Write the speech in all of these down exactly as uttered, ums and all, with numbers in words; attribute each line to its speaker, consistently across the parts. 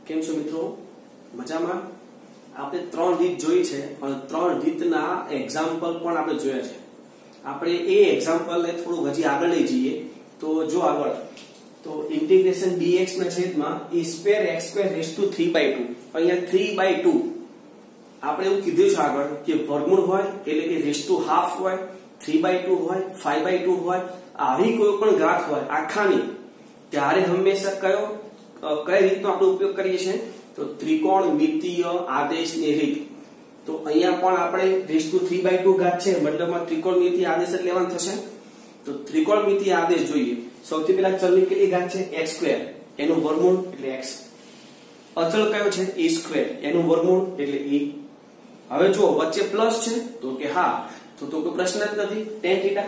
Speaker 1: કેમ છો મિત્રો? મજામાં? આપણે ત્રણ રીત જોઈ છે અને ત્રણ રીતના એક્ઝામ્પલ પણ આપણે જોયા છે. આપણે એ એક્ઝામ્પલને થોડું હજી આગળ લઈ જઈએ તો જો આગળ તો ઇન્ટિગ્રેશન dx ના છેદમાં e square x square raise to three by two. અહીંયા થ્રી બાય ટુ આપણે એવું કીધું છે આગળ કે વર્ગમૂળ હોય એટલે કે રેઝ ટુ હાફ હોય, થ્રી બાય ટુ હોય, ફાઈવ બાય ટુ હોય, આવી કોઈ પણ ઘાત હોય આખાની, ત્યારે હંમેશા કયો કઈ રીતનો આપણે ઉપયોગ કરીએ છીએ તો ત્રિકોણમિતીય આદેશની રીત. તો અહીંયા પણ આપણે raise to three by two ઘાત છે મતલબમાં ત્રિકોણમિતીય આદેશ જ લેવાનું થશે. તો ત્રિકોણમિતીય આદેશ જોઈએ. સૌથી પહેલા ચલની કેટલી ઘાત છે x સ્ક્વેર, એનું વર્ગમૂળ એટલે x. અચળ કયો છે e સ્ક્વેર, એનું વર્ગમૂળ એટલે e. હવે જો વચ્ચે પ્લસ છે તો કે હા, તો તો કોઈ પ્રશ્ન જ નથી, tan થીટા.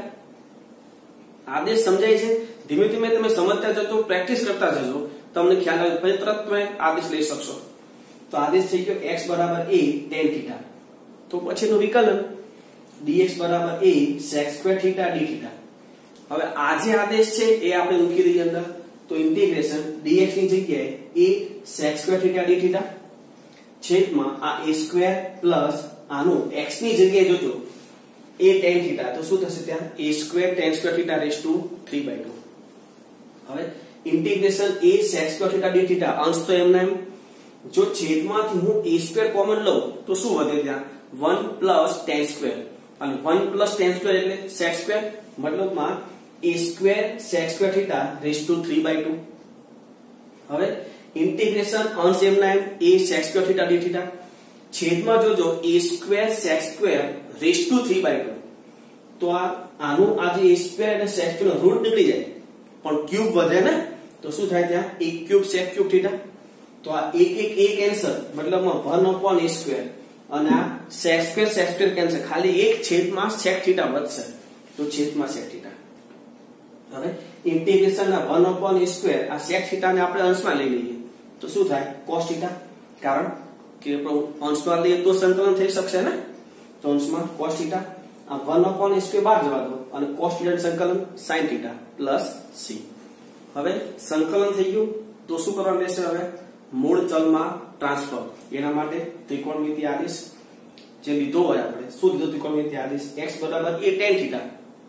Speaker 1: આદેશ સમજાય છે? ધીમે ધીમે તમે સમજતા જજો, પ્રેક્ટિસ કરતા જજો, તમને ખ્યાલ આવે પછી તરત તમે આદેશ લઈ શકશો. તો આદેશ થઈ ગયો x બરાબર a tan થીટા. તો પછીનું વિકલન dx બરાબર a sec square theta d theta. હવે આ જે આદેશ છે એ આપણે મૂકી દઈએ અંદર. તો ઇન્ટિગ્રેશન dx ની જગ્યાએ a sec square theta d theta છેદમાં આ a સ્ક્વેર પ્લસ આનું x ની જગ્યાએ જોજો a tan થીટા, તો શું થશે ત્યાં a square tan square theta raise to three by two. હવે integration a sec square theta d theta અંશ તો એમના એમ. જો છેદમાંથી હું a સ્ક્વેર કોમન લઉં તો શું વધે ત્યાં વન પ્લસ tan સ્ક્વેર, અને વન પ્લસ tan સ્ક્વેર એટલે sec સ્ક્વેર, મતલબમાં a square sec square theta raise to three by two. હવે ઇન્ટિગ્રેશન અંશ એમના એમ a sec square theta d theta છેદમાં જોજો a square sec square raise to three by two. તો આ આનું આ જે a સ્ક્વેર અને sec સ્ક્વેર નો રૂટ નીકળી જાય પણ ક્યુબ વધે ને, તો શું થાય ત્યાં એક ક્યુબ sec ક્યુબ થીટા. તો આ એક એક a કેન્સલ, મતલબમાં વન upon a સ્ક્વેર, અને આ sec square sec square cancel, ખાલી એક છેદમાં sec થીટા વધશે, તો છેદમાં sec થીટા. હવે ઇન્ટિગ્રેશન ના વન upon a સ્ક્વેર, આ sec થીટા ને આપણે અંશમાં લઈ લઈએ તો શું થાય cos થીટા, કારણ કે અંશમાં લઈએ તો સંકલન થઈ શકશે ને. તો અંશમાં cos થીટા, આ વન upon a સ્ક્વેર બહાર જવા દો અને cos થીટા સંકલન sin થીટા પ્લસ c. હવે સંકલન થઈ ગયું તો શું કરવાનું રહેશે? હવે મૂળ ચલમાં ટ્રાન્સફર. એના માટે ત્રિકોણમિતીય આદેશ જે લીધો હોય આપણે, શું લીધો ત્રિકોણમિતીય આદેશ x બરાબર a tan થીટા,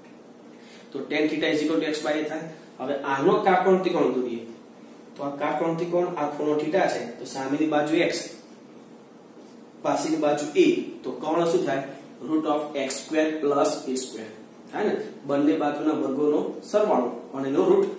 Speaker 1: તો tan theta is equal to x by a થાય. હવે આનો કાટકોણ ત્રિકોણ દોરીએ તો આ કાટકોણ ત્રિકોણ, આ ખૂણો થીટા છે તો સામેની બાજુ x, પાછળની બાજુ a, તો કર્ણ શું થાય root of x square plus a square થાય ને, બંને બાજુના વર્ગોનો સરવાળો અને એનો રૂટ.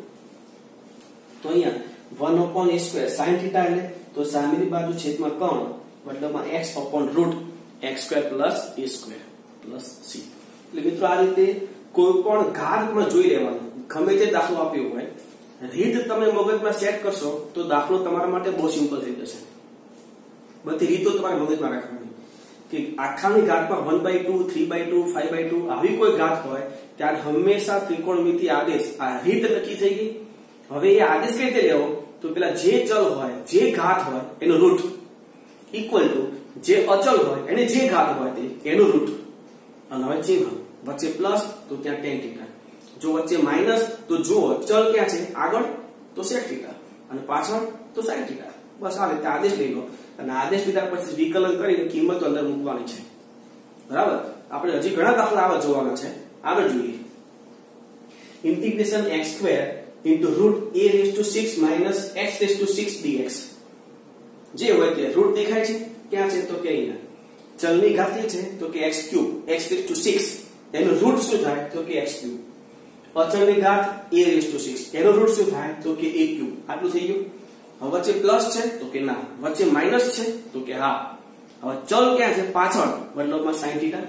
Speaker 1: તો અહીંયા one upon a square sin theta એટલે તો સામેની બાજુ છેદમાં કર્ણ, મતલબમાં x upon root x square plus a square plus c. એટલે મિત્રો આ રીતે કોઈ પણ ઘાતમાં જોઈ લેવાનું, ગમે તે દાખલો આપ્યો હોય, રીત તમે મગજમાં સેટ કરશો તો દાખલો તમારા માટે બહુ સિમ્પલ થઈ જશે. બધી રીતો તમારે મગજમાં રાખવાની કે આખાની ઘાતમાં one by two, three by two, five by two આવી કોઈ ઘાત હોય ત્યારે હંમેશા ત્રિકોણમિતીય આદેશ, આ રીત નક્કી થઈ ગઈ. હવે એ આદેશ કઈ રીતે લેવો? તો પેલા જે ચલ હોય, જે ઘાત હોય એનો રૂટ ઇક્વલ ટુ જે અચલ હોય એને જે ઘાત હોય તે એનો રૂટ, અને હવે ચિહ્ન વચ્ચે પ્લસ તો ત્યાં tan થીટા, જો વચ્ચે માઇનસ તો જો ચલ ક્યાં છે આગળ તો sec થીટા અને પાછળ તો sin થીટા. બસ આ રીતે આદેશ લઈ લો અને આદેશ લીધા પછી વિકલન કરીને કિંમત અંદર મૂકવાની છે. બરાબર? આપણે હજી ઘણા દાખલા આવા જોવાના છે, આગળ જોઈએ. Integration x square into root a raised to six minus x raised to six dx. જે હોય તે રૂટ દેખાય છે ક્યાં છે તો કે અહીંયા ચલની ઘાત છે તો કે x cube, x raised to six, એનો રૂટ શું થાય તો કે x ક્યુબ. અચળની ઘાત a raised to સિક્સ, એનો રૂટ શું થાય તો કે a ક્યુબ. આટલું થઈ ગયું. હવે વચ્ચે પ્લસ છે તો કે ના, વચ્ચે માઈનસ છે તો કે હા. હવે ચલ ક્યાં છે પાછળ, મતલબમાં sin થીટા.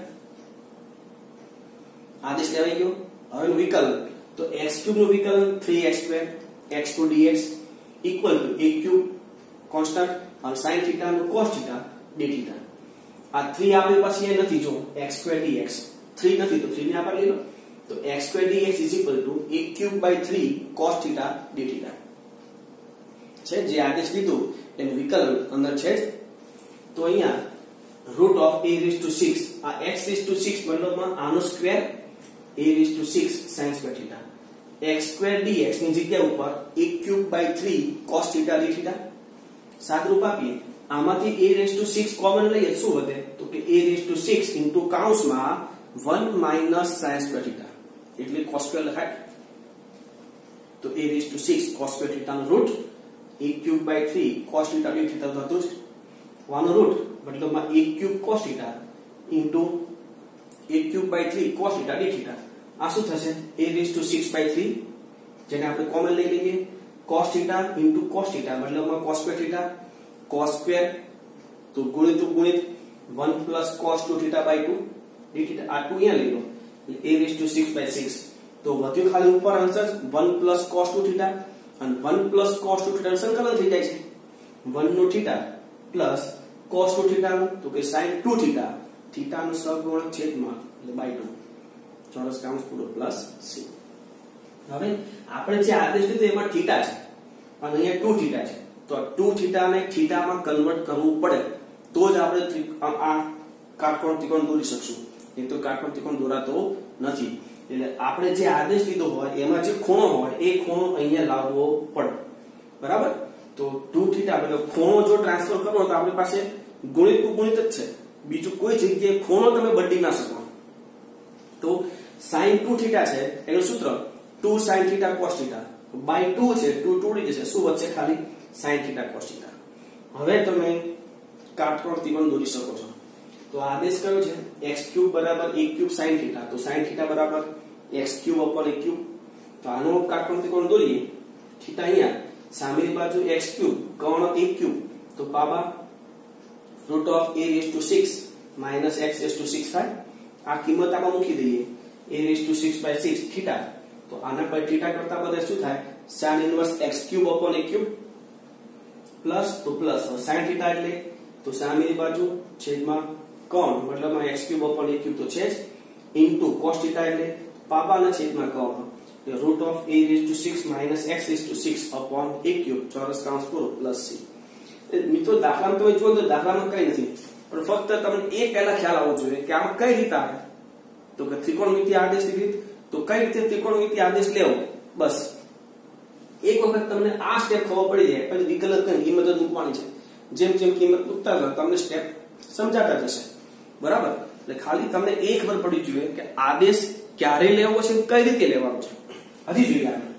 Speaker 1: આદેશ લેવાઈ ગયો. હવે વિકલન તો x ક્યુબ નું વિકલન three x square x two dx equal to a cube constant અને sin થીટા નું cos થીટા d થીટા. આ થ્રી આવે પછી એ નથી, જો x સ્ક્વેર dx થ્રી નથી તો થ્રી ને આપણે લઈ લો, તો x square dx is equal to a cube by three cos theta d theta છે. જે આદેશ લીધું એનું વિકલન અંદર છે. તો અહીંયા root of a raise two six, આ x રેઝ ટુ સિક્સ મતલબમાં આનો square a raise two six sin square theta, x square dx ની જગ્યા ઉપર a cube by three cos theta d theta. સાદરૂપ આપીએ આમાંથી a raise two six common લઈએ શું વધે તો કે a raise two six into કૌંસમાં one minus sine square theta એટલે cos સ્ક્વેર લખાય તો a raise two six cos square theta નો root a cube by three cos theta d theta થતું જ વાનો રૂટ મતલબમાં a cube cos theta into a cube by three cos theta d theta આ શું થશે a raise two six by three જેને આપણે કોમન લઈ લઈએ cos theta into cos theta મતલબમાં cos square theta cos square તો ગુણિત ગુણિત one plus cos two theta by two d theta uh two यहां ले लो a raise to six by six तो વધ્યું ખાલી ઉપર answer one plus cos two theta અને one plus cos two theta સંકલન થઈ જાય છે वन નો theta plus cos two theta નું તો કે sin टू थीटा थीटा નું સહગુણક છેદમાં એટલે બાય ટુ ચોરસ કાઉન્સ પૂરો પ્લસ c હવે આપણે જે આદેશ લીધો એમાં થીટા છે અને અહીંયા टू थीटा છે તો टू थीटा ને थीटा માં કન્વર્ટ કરવું પડે તો જ આપણે આ કાટકોણ ત્રિકોણ દોરી શકશું નહીં તો કાટકોણ ત્રિકોણ દોરાતો નથી એટલે આપણે જે આદેશ લીધો હોય એમાં જે ખૂણો હોય એ ખૂણો અહીંયા લાવવો પડે બરાબર તો टू थीटा એટલે ખૂણો જો ટ્રાન્સફર કરવો તો આપણી પાસે ગુણિત ગુણિત જ છે બીજું કોઈ જગ્યાએ ખૂણો તમે બદલી ના શકો તો sin टू थीटा છે એનું સૂત્ર two sin theta cos theta by two છે टू टू ડી જશે શું વધશે ખાલી sin थीटा cos थीटा હવે તમે काटकोण त्रिकोण દોરી શકો છો તો આદેશ કયો છે x ક્યુબ બરાબર a ક્યુબ sin थीटा તો sin थीटा બરાબર x cube upon a cube તો આનો કાટકોણ ત્રિકોણ દોરીએ थीटा અહીંયા સામેની બાજુ x ક્યુબ કર્ણ a ક્યુબ તો પાબા root of a raise two six minus x raise two six થાય આ કિંમત આમાં મૂકી દઈએ a raise two six by six theta તો આના પર थीटा કરતા બદલે શું થાય sin inverse x cube upon a cube plus તો પ્લસ sin थीटा એટલે तो सामेनी बाजू छेदમાં કોણ મતલબમાં x cube upon a cube તો છે જ ઇન્ટુ cos થીટા એટલે પાપાના છેદમાં કોણ એટલે root of a raise two six minus x raise two six upon a cube ચોરસ કાઉન્સ પૂરો પ્લસ c મિત્રો દાખલામાં તમે જુઓ તો દાખલામાં કઈ નથી પણ ફક્ત તમને એ પહેલા ખ્યાલ આવવો જોઈએ કે આમાં કઈ રીતે આવે તો કે ત્રિકોણમિતિ આદેશની રીત તો કઈ રીતે ત્રિકોણમિતિ આદેશ લેવો બસ એક વખત તમને આ સ્ટેપ ખબર પડી જાય પછી વિકલન કિંમત જ મૂકવાની છે જેમ જેમ કિંમત ઉઠતા જાય તમને સ્ટેપ સમજાતા જશે બરાબર એટલે ખાલી તમને એ ખબર પડી જોઈએ કે આદેશ ક્યારે લેવો છે કઈ રીતે લેવાનો છે હજી જોઈએ આપણે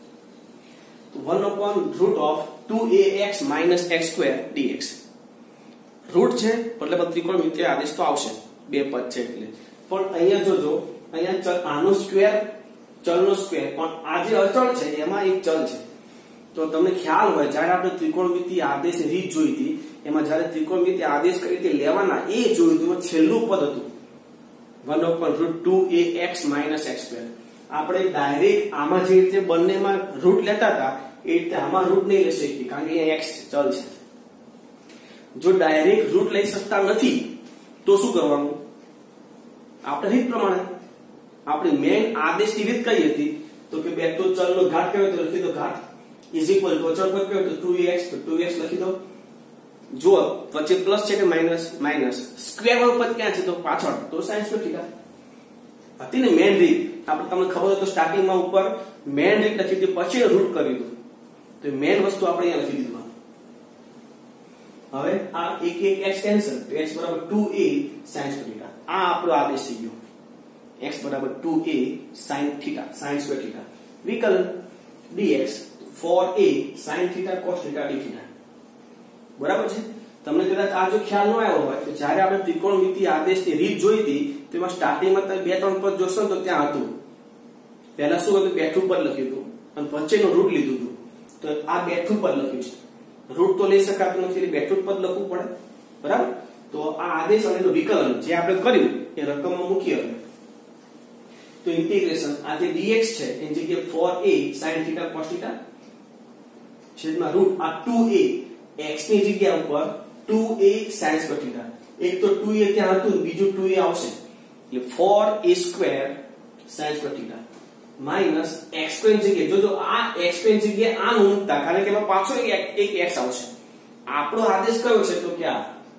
Speaker 1: તો one upon root of two a x minus x square dx રૂટ છે એટલે ત્રિકોણમિતિય આદેશ તો આવશે બે પદ છે એટલે પણ અહીંયા જોજો અહીંયા આનો સ્ક્વેર ચલનો સ્ક્વેર પણ આ જે અચળ છે એમાં એક ચલ છે તો તમને ખ્યાલ હોય જ્યારે આપણે ત્રિકોણમિતિ આદેશની રીત જોઈ હતી એમાં જ્યારે ત્રિકોણમિતિ આદેશ કઈ રીતે લેવાના એ જોયું હતું છેલ્લું પદ હતું one upon root two a x minus x square આપણે ડાયરેક્ટ આમાં જે રીતે બંનેમાં રૂટ લેતા હતા એ રીતે આમાં રૂટ નહીં લઈ શકીએ કારણ કે અહીંયા x ચલ છે જો ડાયરેક્ટ રૂટ લઈ શકતા નથી તો શું કરવાનું આપણે રીત પ્રમાણે આપણી મેઈન આદેશની રીત કઈ હતી તો કે બે તો ચલનો ઘાત કયો તો લખી દો ઘાત is equal to અચળ પદ કયો તો टू a x તો टू a x લખી દો જો વચ્ચે પ્લસ છે કે માઈનસ માઈનસ સ્ક્વેર વાળું પદ ક્યાં છે તો પાછળ તો sin સ્ક્વેર થીટા હતી ને મેઈન રીત આપણે તમને ખબર હોય તો સ્ટાર્ટિંગ માં ઉપર મેઈન રીત લખી હતી પછી રૂટ કરી દો તો મેઈન વસ્તુ આપણે અહીંયા લખી દીધું હવે આ એક એક x કેન્સલ તો x બરાબર two a sin square theta આ આપણો આદેશ થઈ ગયો x બરાબર two a sin theta sin square theta વિકલન dx four a sin theta cos theta d theta બરાબર છે તમને કદાચ આ જો ખ્યાલ ન આવ્યો હોય તો જ્યારે આપણે ત્રિકોણમિતિ આદેશની રીત જોઈ હતી તેમાં સ્ટાર્ટિંગમાં તમે બે ત્રણ પદ જોશો તો ત્યાં હતું પહેલા શું હતું બેઠું પદ લખ્યું હતું અને પછીનો રૂટ લીધું હતું તો આ બેઠું પદ લખ્યું છે રૂટ તો લઈ શકાતું નથી એટલે બેઠું પદ લખવું પડે બરાબર તો આ આદેશ અને વિકલન જે આપણે કર્યું એ રકમમાં મૂકીએ તો ઇન્ટિગ્રેશન આ જે dx છે એની જગ્યાએ four a sin theta cos theta છેદમાં રૂટ આ टू a x ની જગ્યા ઉપર two a sin square theta એક તો टू a ત્યાં હતું બીજું टू a આવશે એટલે four a square sin square theta minus x square ની જગ્યાએ જોજો આ x સ્ક્વેર ની જગ્યાએ આ મૂકતા કારણ કે એમાં પાછો એક x આવશે આપણો આદેશ કયો છે તો કે આ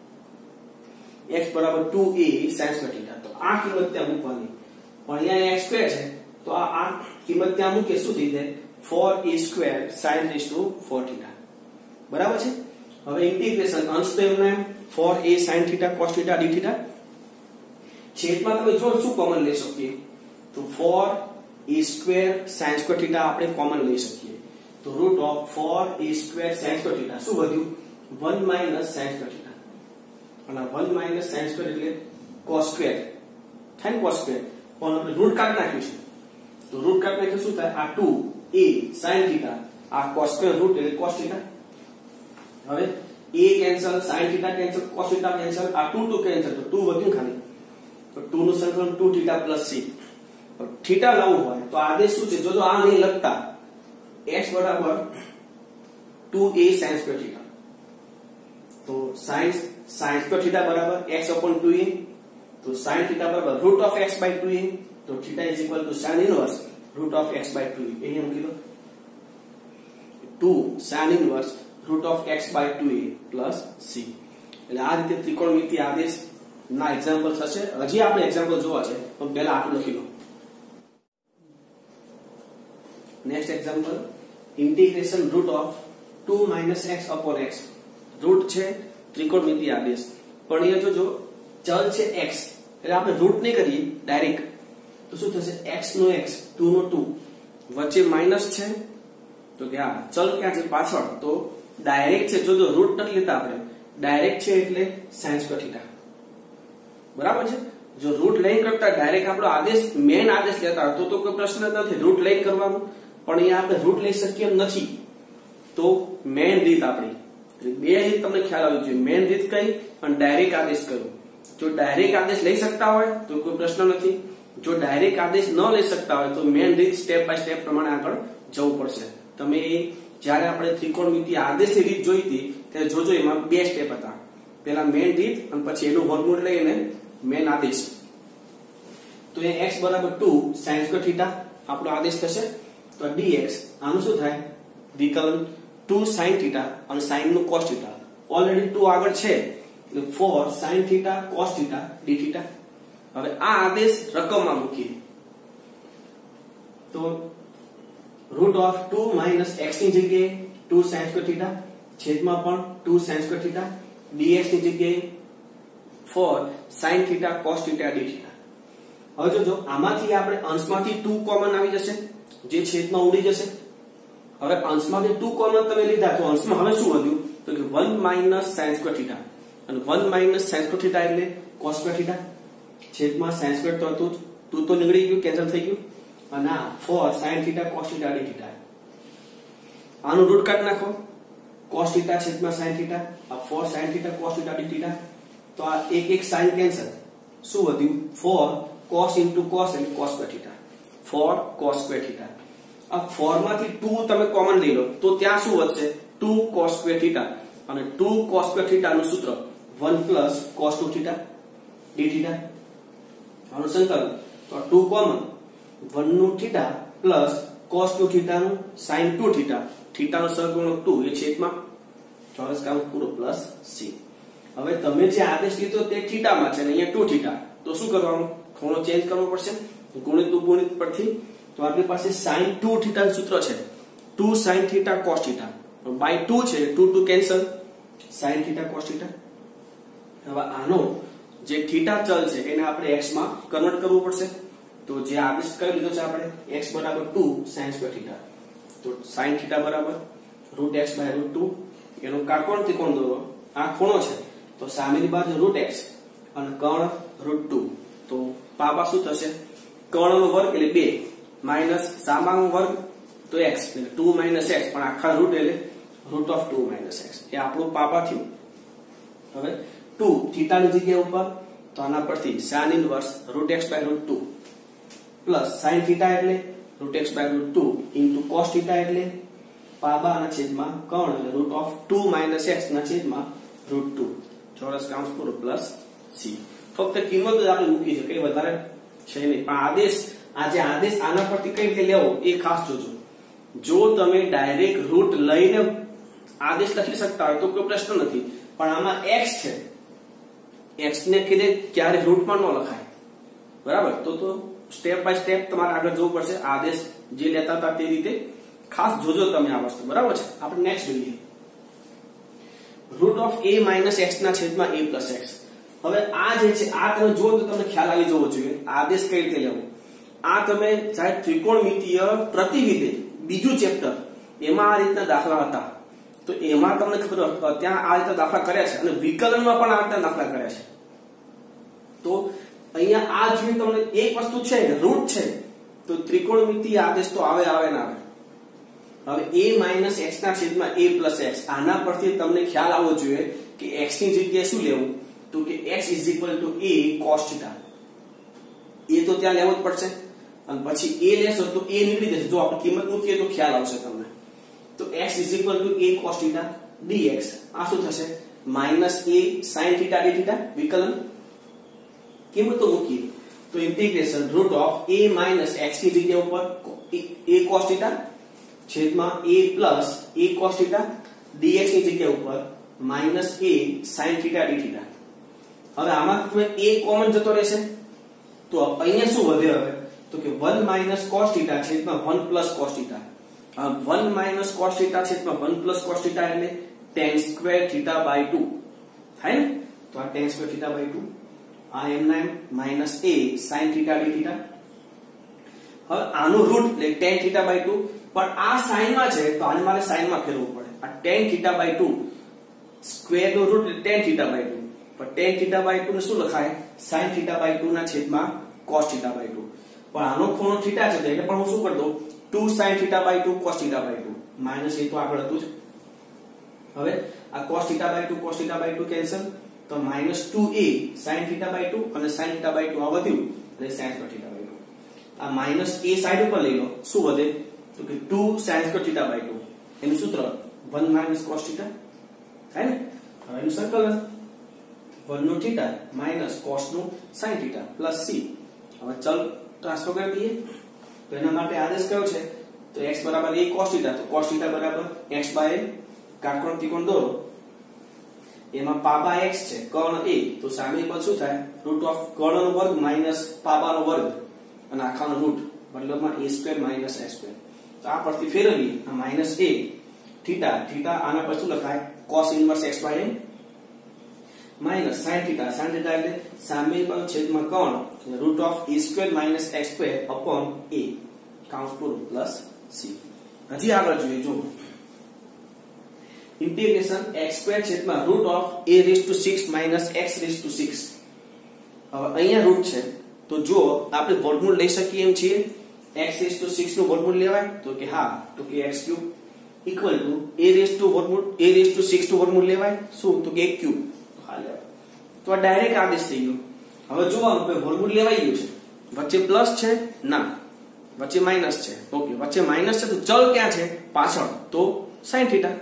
Speaker 1: x બરાબર two a sin square theta તો આ કિંમત ત્યાં મૂકવાની પણ અહીંયા x સ્ક્વેર છે તો આ આ કિંમત ત્યાં મૂકે શું થઈ જાય four a square sin raise two four theta બરાબર છે હવે ઇન્ટિગ્રેશન અંશ તો એમને four a sin theta cos theta d theta છેદમાં તમે જો શું કોમન લઈ શકીએ તો four a square sin square theta આપણે કોમન લઈ શકીએ તો root of four a square sin square theta શું વધ્યું one minus sin square theta અને વન માઇનસ sin સ્ક્વેર એટલે cos સ્ક્વેર થાય cos સ્ક્વેર પણ આપણે રૂટ કાઢી નાખ્યું છે તો રૂટ કાઢી નાખ્યું શું થાય આ ટુ એ sin થીટા આ cos સ્ક્વેર રૂટ એટલે cos થીટા હવે a cancel sin theta cancel cos theta cancel આ ટુ ટુ કેન્સલ તો ટુ વધ્યું ખાલી તો ટુ નું સંકલન two theta plus c theta લાવવું હોય તો આદેશ શું છે જો જો આ નહીં લખતા x બરાબર two a sin square theta તો sin sin સ્ક્વેર થીટા બરાબર x upon ટુ a તો sin થીટા બરાબર root of x by two a તો theta is equal to sin inverse root of x by two a અહીંયા મૂકી દો two sin inverse root of x by two a plus c એટલે આ રીતે ત્રિકોણમિતિ આદેશ ના એક્ઝામ્પલ થશે હજી આપણે એક્ઝામ્પલ જોવા છે તો પહેલા આટલું લખી લો next example integration root of two minus x upon x root છે ત્રિકોણમિતિ આદેશ પણ એ જોજો ચલ છે x એટલે આપણે રૂટ નહીં કરીએ ડાયરેક્ટ તો શું થશે x નો x ટુ નો ટુ વચ્ચે માઇનસ છે તો કે આ ચલ ક્યાં છે પાછળ તો ડાયરેક્ટ છે જો જો રૂટ નથી લેતા આપણે ડાયરેક્ટ છે એટલે sin સ્ક્વેર થીટા બરાબર છે જો રૂટ લઈને કરતા ડાયરેક્ટ આપણો આદેશ મેન આદેશ લેતા તો તો કોઈ પ્રશ્ન નથી રૂટ લઈને કરવાનું પણ અહીંયા આપણે રૂટ લઈ શકીએ નથી તો મેન રીત આપણી બે રીત તમને ખ્યાલ આવવો જોઈએ મેન રીત કઈ અને ડાયરેક્ટ આદેશ કયો જો ડાયરેક્ટ આદેશ લઈ શકતા હોય તો કોઈ પ્રશ્ન નથી જો ડાયરેક્ટ આદેશ ન લઈ શકતા હોય તો મેન રીત સ્ટેપ બાય સ્ટેપ પ્રમાણે આગળ જવું પડશે તમે જ્યારે આપણે ત્રિકોણમિતિ આદેશની રીત જોઈ હતી ત્યારે જોજો એમાં બે સ્ટેપ હતા પહેલા મેન રીત અને પછી એનું વર્ગમૂળ લઈને મેન આદેશ તો એ x બરાબર ટુ sin સ્ક્વેર થીટા આપણો આદેશ થશે તો dx આનું શું થાય વિકલન ટુ sin થીટા અને sin નું cos થીટા ઓલરેડી ટુ આગળ છે એટલે four sin theta cos theta d theta હવે આ આદેશ રકમમાં મૂકીએ તો root of two minus x ની જગ્યાએ ટુ sin સ્ક્વેર થીટા છેદમાં પણ two sin square theta dx ની જગ્યાએ four sin theta cos theta d theta હવે જોજો આમાંથી આપણે અંશમાંથી ટુ કોમન આવી જશે જે છેદમાં ઉડી જશે હવે અંશમાંથી ટુ કોમન તમે લીધા તો અંશમાં હવે શું વધ્યું તો કે one minus sin square theta અને one minus sin square theta એટલે cos સ્ક્વેર થીટા છેદમાં sin સ્ક્વેર તો હતું ટુ તો નીકળી ગયું કેન્સલ થઈ ગયું અને આ four sin theta cos theta d theta આનું રૂટ કાઢી નાખો cos થીટા છેદમાં sin થીટા આ four sin theta cos theta d theta તો આ એક એક sin કેન્સલ શું વધ્યું ફોર cos into cos એટલે cos square theta four cos square theta આ ફોર માંથી ટુ તમે કોમન લઈ લો તો ત્યાં શું વધશે ટુ cos સ્ક્વેર થીટા અને ટુ cos સ્ક્વેર થીટા નું સૂત્ર one plus cos two theta d theta આનું સંકલન તો ટુ કોમન વન નું theta plus cos two theta નું sin ટુ થીટા થીટા નો સહગુણક ટુ એ છેદમાં ચોરસ કાઉન્સ પૂરો પ્લસ c હવે તમે જે આદેશ લીધો તે થીટા માં છે અને અહીંયા ટુ થીટા તો શું કરવાનું ખૂણો ચેન્જ કરવો પડશે ગુણિત ગુણિત પરથી તો આપણી પાસે sin ટુ થીટા નું સૂત્ર છે two sin theta cos theta by two છે two two cancel sin theta cos theta હવે આનો જે થીટા ચલ છે એને આપણે x માં કન્વર્ટ કરવું પડશે તો જે આદેશ કરી લીધો છે આપણે x બરાબર ટુ sin સ્ક્વેર થીટા તો sin થીટા બરાબર root x by root two એનો કાટકોણ ત્રિકોણ દોરો આ ખૂણો છે તો સામેની બાજુ રૂટ x અને કર્ણ રૂટ ટુ તો પાપા શું થશે કર્ણનો વર્ગ એટલે બે માઈનસ સામાનો વર્ગ તો x એટલે ટુ માઈનસ x પણ આખા રૂટ એટલે root of two minus x એ આપણું પાપા થયું હવે ટુ થીટા ની જગ્યા ઉપર તો આના પરથી sin inverse root x by root two plus sin theta એટલે root x by root two into cos theta એટલે પાબા ના છેદમાં કર્ણ એટલે root of two minus x ના છેદમાં રૂટ ટુ ચોરસ કાઉન્સ પૂરો પ્લસ c ફક્ત કિંમત જ આપણે મૂકી છે કઈ વધારે છે નહીં પણ આદેશ આ જે આદેશ આના પરથી કઈ રીતે લેવો એ ખાસ જોજો જો તમે ડાયરેક્ટ રૂટ લઈને આદેશ લખી શકતા હોય તો કોઈ પ્રશ્ન નથી પણ આમાં x છે x ને કીધે ક્યારે રૂટમાં ન લખાય બરાબર તો તો સ્ટેપ બાય સ્ટેપ તમારે આગળ જવું પડશે આદેશ જે લેતા હતા તે રીતે ખાસ જોજો તમે આ વસ્તુ બરાબર છે આપણે નેક્સ્ટ જોઈએ root of a minus x ના છેદમાં એ પ્લસ એક્સ. હવે આ જે છે આ તમે જો તો તમને ખ્યાલ આવી જવો જોઈએ આદેશ કઈ રીતે લેવો. આ તમે સાહેબ ત્રિકોણમિતીય પ્રતિવિધેય બીજું ચેપ્ટર એમાં આ રીતના દાખલા હતા તો એમાં તમને ખબર ત્યાં આ રીતના દાખલા કર્યા છે અને વિકલનમાં પણ આ રીતના દાખલા કર્યા છે. તો અહીંયા આ જોઈને તમને એક વસ્તુ છે રૂટ છે તો ત્રિકોણમિતીય આદેશ તો આવે આવે ના આવે. હવે a માઇનસ એક્સ ના છેદમાં a પ્લસ એક્સ આના પરથી તમને ખ્યાલ આવવો જોઈએ કે x ની જગ્યાએ શું લેવું તો કે x is equal to a cos theta. એ તો ત્યાં લેવો જ પડશે અને પછી a લેશો તો a નીકળી જશે. જો આપણે કિંમત મૂકીએ તો ખ્યાલ આવશે તમને. તો x is equal to a cos theta dx આ શું થશે minus a sin theta d theta વિકલન કિંમત તો મૂકીએ તો integration root of a minus x ની જગ્યા ઉપર a cos થીટા છેદમાં a plus a cos theta dx ની જગ્યા ઉપર minus a sin theta d theta. હવે આમાં તમે a કોમન જતો રહેશે તો અહીંયા શું વધે હવે તો કે વન માઇનસ cos થીટા છેદમાં વન પ્લસ cos થીટા. આ વન માઇનસ cos થીટા છેદમાં વન પ્લસ cos થીટા એટલે tan square theta by two થાય ને. તો આ tan square theta by two આ એમ ના એમ minus a sin theta d theta. હવે આનું રૂટ એટલે tan થીટા બાય ટુ પણ આ સાઈન માં છે તો આને મારે સાઈન માં ફેરવવું પડે. આ tan theta by two square નો રૂટ એટલે tan થીટા બાય ટુ પણ tan થીટા બાય ટુ ને શું લખાય sin થીટા બાય ટુ ના છેદમાં cos થીટા બાય ટુ. પણ આનો ખૂણો થીટા છે એટલે પણ હું શું કરી દઉં two sin theta by two cos theta by two minus એ તો આગળ હતું જ. હવે આ cos theta by two cos theta by two cancel તો minus two a sin theta by two અને sin થીટા બાય ટુ આ વધ્યું એટલે sin square theta by two. આ માઈનસ a સાઈડ ઉપર લઈ લો શું વધે તો કે two sin square theta by two એનું સૂત્ર વન માઈનસ cos થીટા થાય ને. હવે એનું સંકલન વન નું થીટા માઈનસ cos નું sin થીટા પ્લસ c. હવે ચલ ટ્રાન્સફર કરી દઈએ તો એના માટે આદેશ કયો છે તો x બરાબર a cos થીટા તો cos થીટા બરાબર x બાય કાટકોણ ત્રિકોણ દોરો એમાં પાબા x છે કર્ણ a તો સામે પદ શું થાય રૂટ ઓફ કર્ણનો વર્ગ માઈનસ પાબાનો વર્ગ અને આખાનો રૂટ મતલબમાં a square minus x square. તો આ પરથી ફેરવીએ આ માઈનસ a થીટા થીટા આના પર શું લખાય cos inverse x by minus sin theta sin theta એટલે સામે પદ છેદમાં કર્ણ root of a square minus x square upon a કાઉન્સ પૂરું પ્લસ c. હજી આગળ જોઈએ જો ઇન્ટિગ્રેશન x સ્ક્વેર છેદમાં root of a raise two six minus x raise two six. હવે અહીંયા રૂટ છે તો જો આપણે વર્ગમૂળ લઈ શકીએ એમ છીએ x રેઝ ટુ સિક્સ નું વર્ગમૂળ લેવાય તો કે હા તો કે x cube equal to a raise two વર્ગમૂળ a રેઝ ટુ સિક્સ નું વર્ગમૂળ લેવાય શું તો કે એક ક્યુબ હા લેવાય. તો આ ડાયરેક્ટ આદેશ થઈ ગયો. હવે જોવાનું કે વર્ગમૂળ લેવાઈ ગયું છે વચ્ચે પ્લસ છે ના વચ્ચે માઈનસ છે ઓકે વચ્ચે માઈનસ છે તો ચલ ક્યાં છે પાછળ તો sin થીટા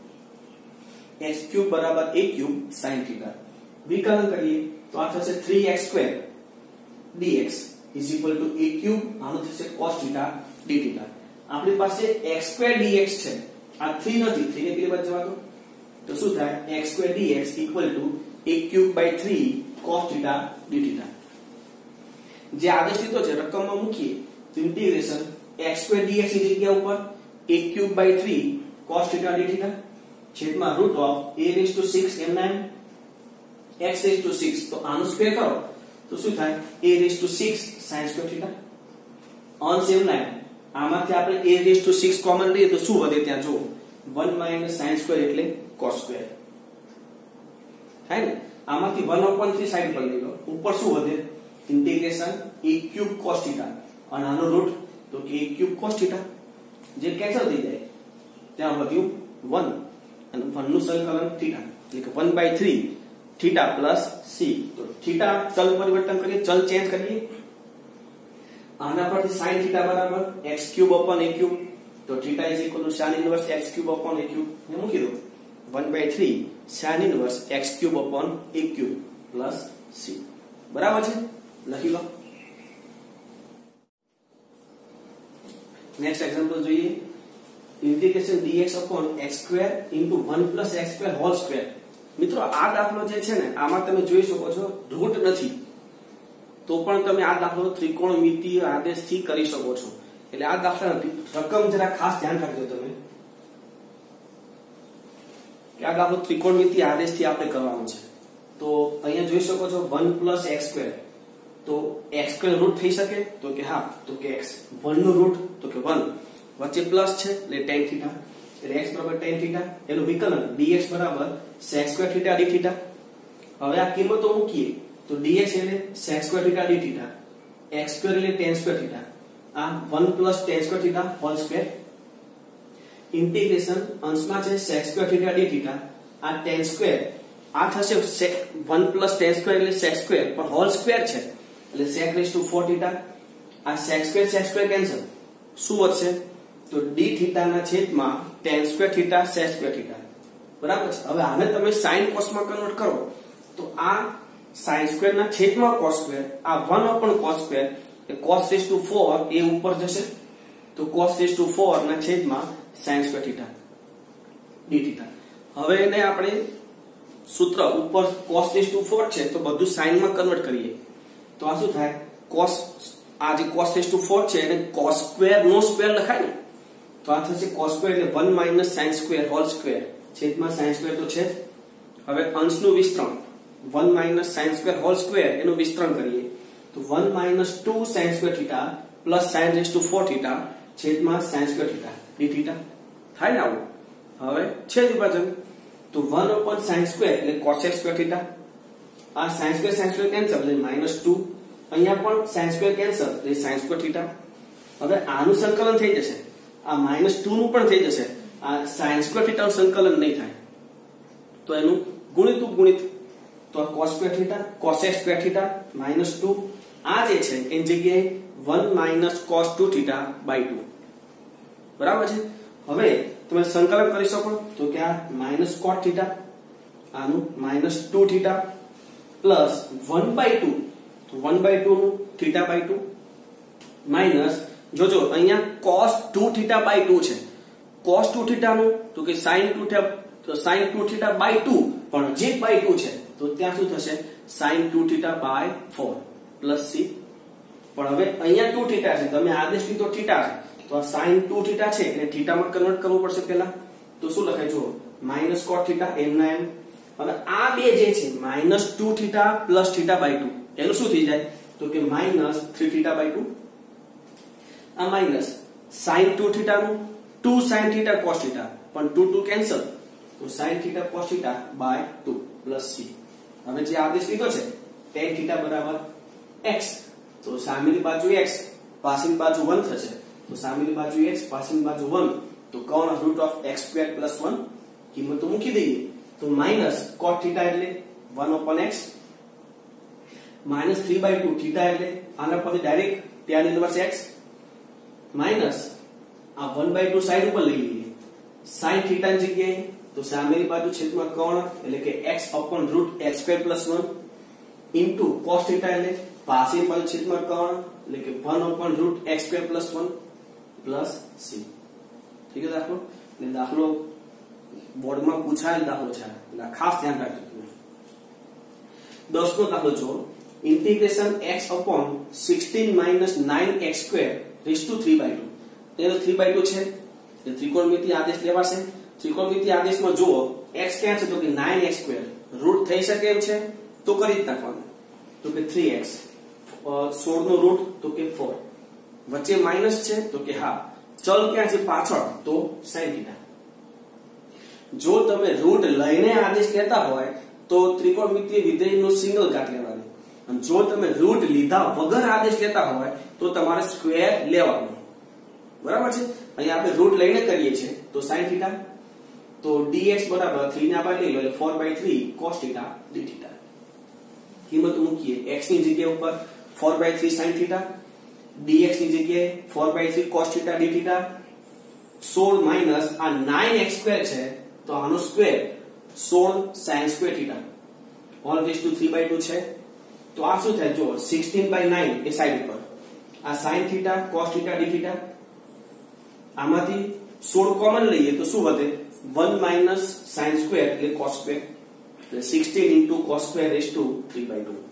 Speaker 1: x ક્યુબ બરાબર a ક્યુબ sin થીટા. વિકલન કરીએ તો આ થશે three x square dx is equal to a cube આનું થશે cos થીટા d થીટા. આપણી પાસે x સ્ક્વેર dx છે આ થ્રી નથી થ્રી ને પેલી બાજુ જવા દો તો શું થાય x square dx equal to a cube by three cos theta d theta. જે આદેશ લીધો છે રકમમાં મૂકીએ તો ઇન્ટિગ્રેશન x સ્ક્વેર dx ની જગ્યા ઉપર a cube by three cos theta d theta છેદમાં root of a raise two six એમ ના x રેઝ ટુ સિક્સ તો આનું સ્ક્વેર કરો તો શું થાય a raise two six sin square theta અંશ એમ ના આમાંથી આપણે a raise two six common લઈએ તો શું વધે ત્યાં જો વન માઈનસ sin સ્ક્વેર એટલે cos સ્ક્વેર થાય ને. આમાંથી વન અપોન થ્રી સાઈડ પર લઈ લો ઉપર શું વધે integration a cube cos theta અને આનો રૂટ તો કે a ક્યુબ cos થીટા જે કેન્સલ થઈ જાય ત્યાં વધ્યું વન અને વન નું સંકલન થીટા એટલે કે one by three theta plus c. તો થીટા ચલ પરિવર્તન કરીએ ચલ ચેન્જ કરીએ આના પરથી sin થીટા બરાબર x cube upon a cube તો theta is equal to sin inverse x cube upon a cube ને મૂકી દો one by three sin inverse x cube upon a cube plus c. બરાબર છે લખી લો. નેક્સ્ટ એક્ઝામ્પલ જોઈએ ઇન્ટિગ્રેશન dx upon x square into one plus x square whole square. મિત્રો આ દાખલો જે છે ને આમાં તમે જોઈ શકો છો રૂટ નથી તો પણ તમે આ દાખલો ત્રિકોણમિતીય આદેશથી કરી શકો છો. એટલે આ દાખલા રકમ જરા ખાસ ધ્યાન રાખજો તમે. કે આ દાખલો ત્રિકોણમિતિ આદેશથી આપણે કરવાનો છે. તો અહીંયા જોઈ શકો છો વન પ્લસ એક્સ સ્ક્વેર. તો એક્સ સ્ક્વેર રૂટ થઈ શકે? તો કે હા. તો કે એક્સ વન નું રૂટ તો કે વન, વચ્ચે પ્લસ છે એટલે ટેન થીટા, એટલે x બરાબર ટેન થીટા. એનું વિકલન dx બરાબર sec square theta d theta. હવે આ કિંમતો મૂકીએ તો dx એટલે sec square theta d theta, x square એટલે ટેન સ્ક્વેર થીટા, આ one plus tan square theta whole square. Integration અંશમાં છે sec square theta d theta, આ ટેન સ્ક્વેર, આ થશે વન પ્લસ ટેન સ્ક્વેર એટલે sec સ્ક્વેર પણ whole square છે એટલે sec raise to four theta. આ sec square sec square cancel, શું વધશે? તો d થીટા ના છેદમાં tan square theta sec square theta. બરાબર છે. હવે આને તમે sin cos માં કન્વર્ટ કરો તો આ sin સ્ક્વેર ના છેદમાં cos સ્ક્વેર, આ વન upon cos સ્ક્વેર એ cos રેઝ ટુ ફોર એ ઉપર જશે તો cos રેઝ ટુ ફોર ના છેદમાં sin square theta d theta. હવે એને આપણે સૂત્ર ઉપર cos રેઝ ટુ ફોર છે તો બધું sin માં કન્વર્ટ કરીએ તો આ શું થાય? cos, આ જે cos રેઝ ટુ ફોર છે એને cos સ્ક્વેર નો સ્ક્વેર લખાય ને, તો આ થશે cos સ્ક્વેર એટલે one minus sin square whole square છેદમાં sin સ્ક્વેર તો છે. હવે અંશનું વિસ્તરણ one minus sin square whole square એનું વિસ્તરણ કરીએ તો one minus two sin square theta plus sin raise to four theta છેદમાં sin square theta d theta થાય ને આવું. હવે છેદ વિભાજન તો વન upon sin સ્ક્વેર એટલે cos સ્ક્વેર થીટા, આ sin square sin square cancel એટલે માઇનસ ટુ, અહીંયા પણ sin સ્ક્વેર કેન્સલ એટલે sin સ્ક્વેર થીટા. હવે આનું સંકલન થઈ જશે, આ માઇનસ ટુ નું પણ થઈ જશે, આ sin સ્ક્વેર થીટા નું સંકલન નહીં થાય તો એનું ગુણિત ગુણિત તો આ cos square theta cos square theta minus two, આ જે છે એની જગ્યાએ one minus cos two theta by two. બરાબર છે. હવે તમે સંકલન કરી શકો તો કે આ માઇનસ cot થીટા, આનું minus two theta plus one by two, તો વન બાય ટુ નું થીટા બાય ટુ માઇનસ જોજો અહીંયા cos two theta by two છે, cos ટુ થીટા નું તો કે sin ટુ થીટા, તો sin two theta by two પણ જે બાય ટુ છે તો ત્યાં શું થશે? sin two theta by four plus c. પણ હવે અહીંયા ટુ થીટા છે, તમે આદેશ લીધો થીટા છે તો આ sin ટુ થીટા છે એટલે થીટા માં કન્વર્ટ કરવું પડશે પહેલા. તો શું લખાય જો માઇનસ cot થીટા એમ ના એમ. હવે આ બે જે છે minus two theta plus theta by two એનું શું થઈ જાય? તો કે minus three theta by two. આ માઇનસ sin ટુ થીટા નું two sin theta cos theta પણ ટુ ટુ કેન્સલ તો sin theta cos theta by two plus c. હવે જે આદેશ લીધો છે tan થીટા બરાબર x, તો સામેની બાજુ x પાછળની બાજુ વન થશે, તો સામેની બાજુ x પાછળની બાજુ વન, તો કોણ root of x square plus one કિંમત મૂકી દઈએ તો માઇનસ cot થીટા એટલે one upon x minus three by two theta એટલે આના પરથી direct tan inverse x minus આ વન બાય ટુ સાઈડ ઉપર લઈ લઈએ sin થીટા ની જગ્યાએ તો સામેની બાજુ છેદમાં કોણ એટલે કે x upon root x square plus one into cos theta એટલે પાછળની બાજુ છેદમાં કોણ એટલે કે one upon root x square plus one plus c. ઠીક છે દાખલો? એટલે દાખલો બોર્ડમાં પૂછાયેલ દાખલો છે એટલે ખાસ ધ્યાન રાખજો તમે. દસમો દાખલો જો integration x upon sixteen minus nine x square raise to three by two. તેનો થ્રી બાય ટુ છે એટલે ત્રિકોણમિતિ આદેશ લેવાશે. ત્રિકોણમિતિ આદેશમાં જુઓ x ક્યાં છે તો કે નાઇન x સ્ક્વેર, રૂટ થઈ શકે એમ છે તો કરી જ નાખવાનું, તો કે થ્રી એક્સ, સોળ નો રૂટ તો કે ફોર, વચ્ચે માઇનસ છે તો કે હા, ચલ ક્યાં છે પાછળ તો sin થીટા. જો તમે રૂટ લઈને આદેશ લેતા હોય તો ત્રિકોણમિતિય વિધેયનો સિંગલ ઘાત લેવાની, અને જો તમે રૂટ લીધા વગર આદેશ લેતા હોય તો તમારે સ્ક્વેર લેવાનો. બરાબર છે? અહીંયા આપણે રૂટ લઈને કરીએ છીએ તો sin થીટા, તો dx બરાબર થ્રી ના બાય લઈ લો એટલે four by three cos theta d theta. કિંમત મૂકીએ x ની જગ્યાએ ઉપર four by three sin theta, dx ની જગ્યાએ four by three cos theta d theta, સોળ માઇનસ આ નાઇન x સ્ક્વેર છે તો આનો સ્ક્વેર સોળ sin square theta whole raise to three by two છે, તો આ શું થાય જો સિક્સટીન બાય નાઇન એ સાઈડ ઉપર, આ sin theta cos theta d theta, આમાંથી સોળ કોમન લઈએ તો શું વધે? વન માઇનસ sin સ્ક્વેર એટલે cos સ્ક્વેર, એટલે sixteen into cos square raise to three by two.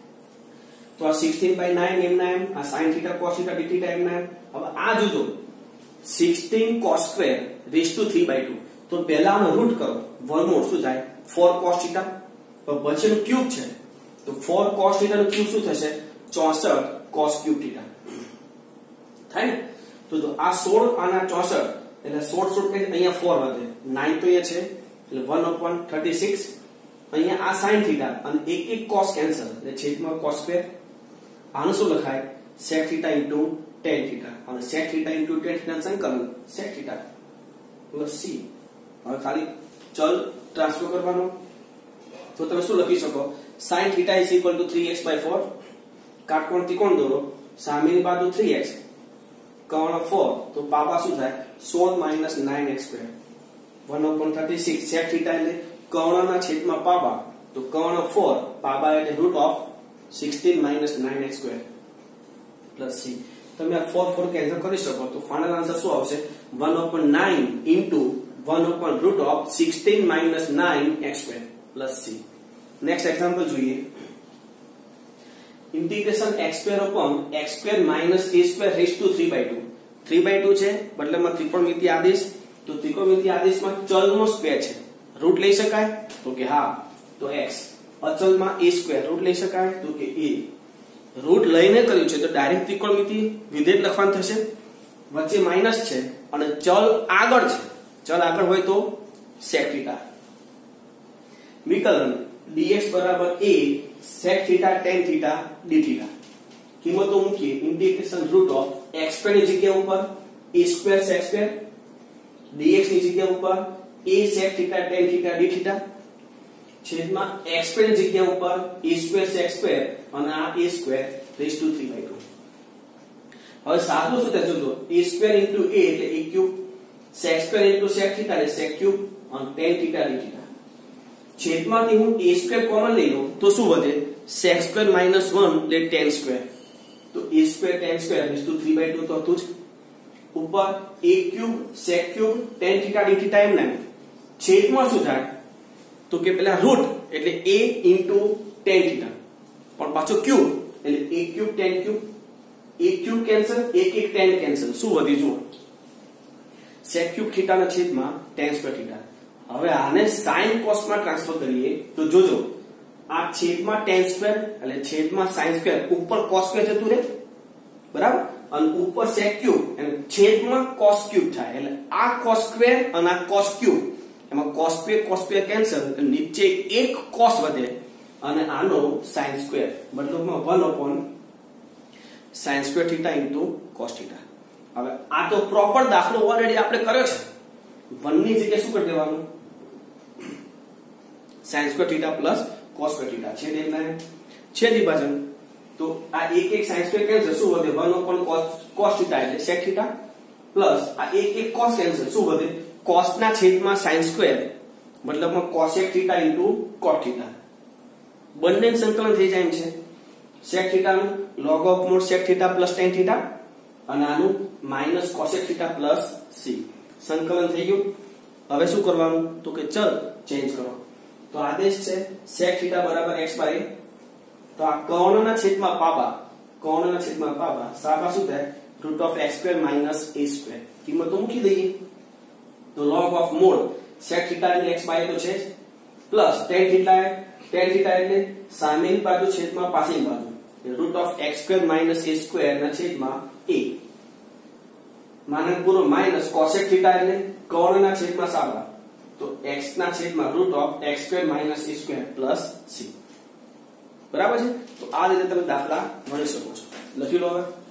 Speaker 1: તો આ સિક્સટીન બાય નાઇન એમ ના એમ, આ sin theta cos theta d theta એમ ના એમ. હવે આ જોજો sixteen cos square raise to three by two, તો પહેલા આનો રૂટ કરો, વર્ગમૂળ શું થાય ફોર કોસ થીટા, પછીનું ક્યુબ છે તો ફોર કોસ થીટા નું ક્યુબ શું થશે ચોસઠ કોસ ક્યુબ થીટા થાય ને। તો જો આ સોળ અને ચોસઠ એટલે સોળ સોળ કે અહીંયા ફોર વધે, નાઇન તો અહીંયા છે એટલે વન અપોન થર્ટી સિક્સ, અહીંયા આ સાઇન થીટા અને એક એક કોસ કેન્સલ એટલે છેદમાં કોસ સ્ક્વેર, આનું શું લખાય sec theta into tan theta, અને sec theta into tan theta સંકલન sec થીટા પ્લસ c। હવે ખાલી ચલ ટ્રાન્સફર કરવાનો તો તમે શું લખી શકો sin theta is equal to three x by four, કાટકોણ ત્રિકોણ દોરો, સામેની બાજુ થ્રી એક્સ, કર્ણ ફોર તો પાપા શું થાય સોળ minus nine x square, one upon thirty six sec theta એટલે કર્ણના છેદમાં પાપા, તો કર્ણ ફોર પાપા એટલે root of sixteen minus nine x square plus c। તમે આ ફોર ફોર કેન્સલ કરી શકો તો ફાઇનલ આન્સર શું આવશે one upon nine into one upon root of sixteen minus nine x square plus c। Next example જોઈએ, integration x square upon x square minus a square raise to three by two, three by two છે મતલબમાં ત્રિકોણમિતિ આદેશ, તો ત્રિકોણમિતિ આદેશમાં ચલનો square છે, route લઈ શકાય તો કે હા, તો x, અચલમાં a સ્ક્વેર રૂટ લઈ શકાય તો કે a, રૂટ લઈને કર્યું છે તો ડાયરેક્ટ ત્રિકોણમિતિ વિધેય લખવાનું થશે, વચ્ચે માઈનસ છે અને ચલ આગળ છે, ચલ આગળ હોય તો sec થીટા, વિકલન dx બરાબર a sec theta tan theta d theta, કિંમતો મૂકીએ, integration root of x square ની જગ્યા ઉપર a square sec square, dx ની જગ્યા ઉપર a sec theta tan theta d theta, છેદમાં x સ્ક્વેર ની જગ્યા ઉપર a સ્ક્વેર sec સ્ક્વેર અને આ a square raise to three by two. હવે સાદું શું થશે જો a સ્ક્વેર ઇન્ટુ a એટલે a cube, sec square into sec theta એટલે sec ક્યુબ અને tan થીટા d થીટા, છેદમાંથી હું a સ્ક્વેર કોમન લઈ લઉં તો શું વધે sec સ્ક્વેર માઈનસ વન એટલે tan સ્ક્વેર, તો a square tan square raise to three by two તો હતું જ, ઉપર a cube sec cube tan theta d theta એમ ને, છેદમાં શું થાય તો કે પેલા રૂટ એટલે a ઇન્ટુ tan થીટા પણ પાછો ક્યુબ એટલે a cube tan cube, a cube cancel, એક એક tan કેન્સલ, શું વધી જુઓ sec ક્યુબ થીટા ના છેદમાં tan સ્ક્વેર થીટા। હવે આને sin cos માં ટ્રાન્સફર કરીએ તો જોજો આ છેદમાં tan સ્ક્વેર એટલે છેદમાં sin સ્ક્વેર, ઉપર cos સ્ક્વેર જતું રહે બરાબર, અને ઉપર sec ક્યુબ એટલે છેદમાં cos ક્યુબ થાય, એટલે આ cos સ્ક્વેર અને આ cos ક્યુબ એમાં cos square cos square cancel એટલે નીચે એક cos વધે અને આનો sin સ્ક્વેર મતલબમાં one upon sin square theta into cos theta. હવે આ તો પ્રોપર દાખલો ઓલરેડી આપણે કર્યો છે, વન ની જગ્યાએ શું કરી દેવાનું sin square theta plus cos square theta, છેદ એટલે છેદ વિભાજન, તો આ એક એક sin સ્ક્વેર કેન્સલ શું વધે one upon cos cos theta એટલે sec થીટા પ્લસ આ એક એક cos કેન્સલ શું વધે cos ના છેદમાં sin સ્ક્વેર મતલબમાં cosec theta into cot theta, બંને સંકલન થઈ જાય એમ છે, sec થીટા નું log of mod sec theta plus tan theta અને આનું minus cosec theta plus c, સંકલન થઈ ગયું। હવે શું કરવાનું તો કે ચલ ચેન્જ કરો, તો આદેશ છે sec થીટા બરાબર x બાય a, તો આ કર્ણના છેદમાં પાબા, કર્ણના છેદમાં પાબા, સાબા શું થાય root of x square minus a square, કિંમતો મૂકી દઈએ તો log of mod sec theta એટલે x બાય તો છે plus tan theta, tan theta એટલે સામેની બાજુ છેદમાં પાછળની બાજુ root of x square minus a square ના છેદમાં a, માનક પૂરો માઈનસ cosec થીટા એટલે કર્ણના છેદમાં સાબા, તો x ના છેદમાં root of x square minus a square plus c, બરાબર છે। તો આ રીતે તમે દાખલા ગણી શકો છો, લખી લો હવે।